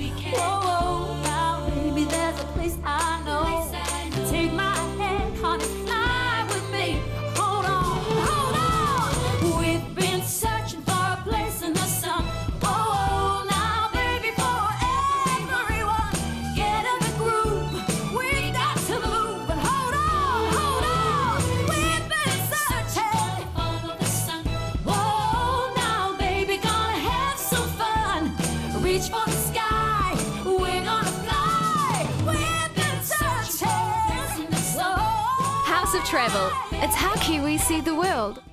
Whoa, now baby, there's a place I know. Take my hand, honey, fly with me. Hold on. We've been searching for a place in the sun. Oh, now baby, for everyone, get in the groove. We got to move, but hold on. We've been searching. Whoa, now baby, gonna have some fun. Reach for the sky, we're gonna fly. We've been searching. House of Travel. It's how Kiwis see the world.